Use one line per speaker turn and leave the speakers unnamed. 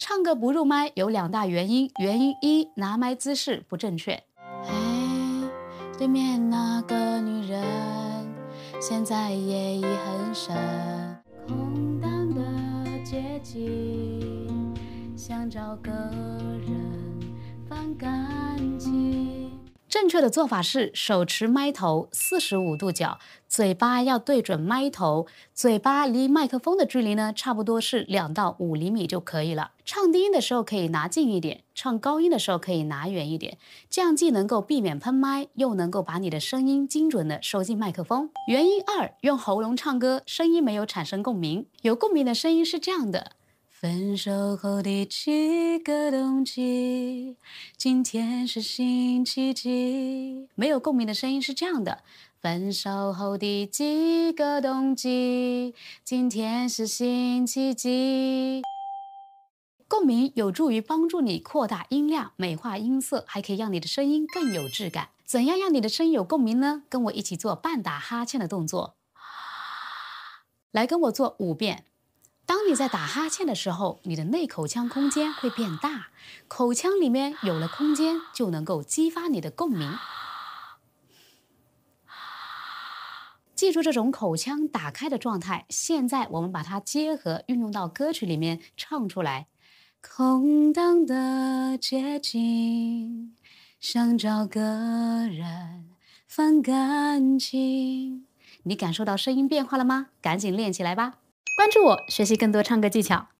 唱歌不入麦有2大原因，原因一，拿麦姿势不正确。嘿，对面那个女人，现在夜已很深，空荡的街景，想找个人放感情。正确的做法是手持麦头45度角，嘴巴要对准麦头，嘴巴离麦克风的距离呢，差不多是2到5厘米就可以了。唱低音的时候可以拿近一点，唱高音的时候可以拿远一点，这样既能够避免喷麦，又能够把你的声音精准的收进麦克风。原因2，用喉咙唱歌，声音没有产生共鸣。有共鸣的声音是这样的。分手后第几个冬季，今天是星期几？没有共鸣的声音是这样的。分手后第几个冬季，今天是星期几？共鸣有助于帮助你扩大音量、美化音色，还可以让你的声音更有质感。怎样让你的声音有共鸣呢？跟我一起做半打哈欠的动作，来跟我做5遍。当你在打哈欠的时候，你的内口腔空间会变大，口腔里面有了空间，就能够激发你的共鸣。记住这种口腔打开的状态，现在我们把它结合运用到歌曲里面唱出来。空荡的街景，想找个人放感情。你感受到声音变化了吗？赶紧练起来吧！关注我，学习更多唱歌技巧。